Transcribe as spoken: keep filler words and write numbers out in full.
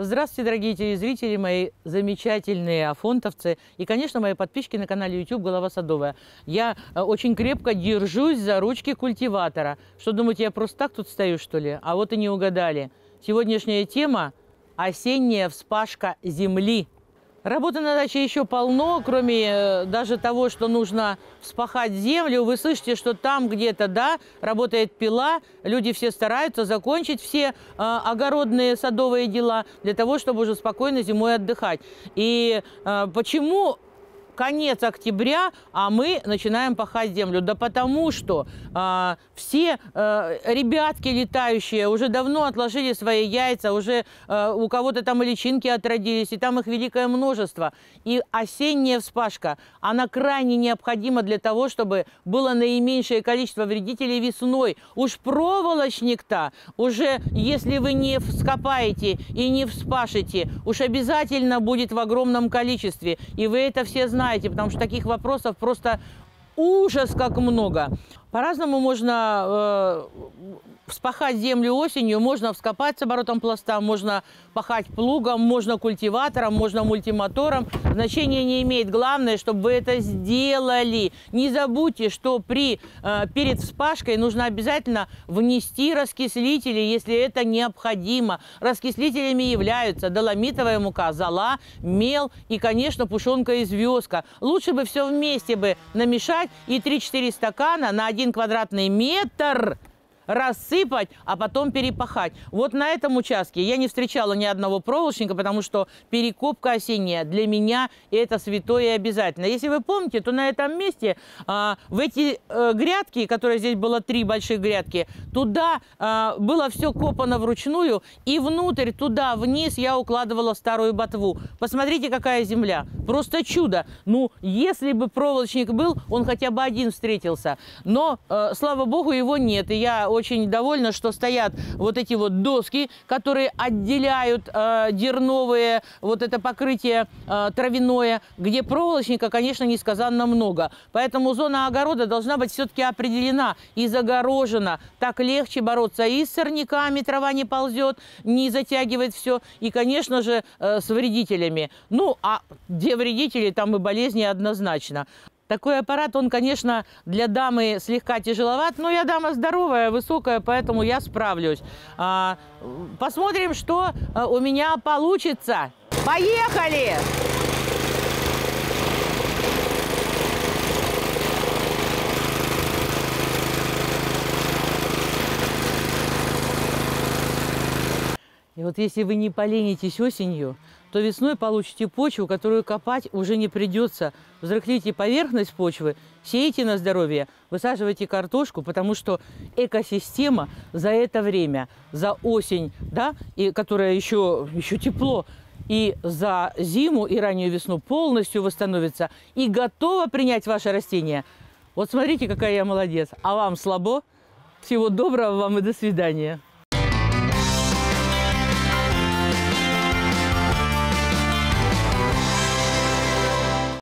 Здравствуйте, дорогие телезрители, мои замечательные афонтовцы и, конечно, мои подписчики на канале YouTube «Голова Садовая». Я очень крепко держусь за ручки культиватора. Что, думаете, я просто так тут стою, что ли? А вот и не угадали. Сегодняшняя тема – осенняя вспашка земли. Работы на даче еще полно, кроме э, даже того, что нужно вспахать землю. Вы слышите, что там где-то, да, работает пила, люди все стараются закончить все э, огородные садовые дела для того, чтобы уже спокойно зимой отдыхать. И э, почему конец октября, а мы начинаем пахать землю? Да потому что э, все э, ребятки летающие уже давно отложили свои яйца, уже э, у кого-то там и личинки отродились, и там их великое множество. И осенняя вспашка, она крайне необходима для того, чтобы было наименьшее количество вредителей весной. Уж проволочник-то уже, если вы не вскопаете и не вспашете, уж обязательно будет в огромном количестве. И вы это все знаете. Потому что таких вопросов просто ужас как много. По-разному можно э, вспахать землю осенью, можно вскопать с оборотом пласта, можно пахать плугом, можно культиватором, можно мультимотором. Значения не имеет. Главное, чтобы вы это сделали. Не забудьте, что при, э, перед вспашкой нужно обязательно внести раскислители, если это необходимо. Раскислителями являются доломитовая мука, зола, мел и, конечно, пушонка из вёска. Лучше бы все вместе бы намешать и три-четыре стакана на один квадратный метр рассыпать, а потом перепахать. Вот на этом участке я не встречала ни одного проволочника, потому что перекопка осенняя для меня это святое и обязательно. Если вы помните, то на этом месте а, в эти а, грядки, которые здесь было три больших грядки, туда а, было все копано вручную, и внутрь, туда, вниз я укладывала старую ботву. Посмотрите, какая земля. Просто чудо. Ну, если бы проволочник был, он хотя бы один встретился. Но, а, слава богу, его нет. И я очень довольна, что стоят вот эти вот доски, которые отделяют э, дерновые, вот это покрытие э, травяное, где проволочника, конечно, несказанно много. Поэтому зона огорода должна быть все-таки определена и загорожена. Так легче бороться и с сорняками, трава не ползет, не затягивает все. И, конечно же, э, с вредителями. Ну, а где вредители, там и болезни однозначно. Такой аппарат, он, конечно, для дамы слегка тяжеловат, но я дама здоровая, высокая, поэтому я справлюсь. А, посмотрим, что у меня получится. Поехали! И вот если вы не поленитесь осенью, то весной получите почву, которую копать уже не придется. Взрыхлите поверхность почвы, сеете на здоровье, высаживайте картошку, потому что экосистема за это время, за осень, да, и которая еще, еще тепло, и за зиму и раннюю весну полностью восстановится и готова принять ваше растение. Вот смотрите, какая я молодец. А вам слабо? Всего доброго вам и до свидания.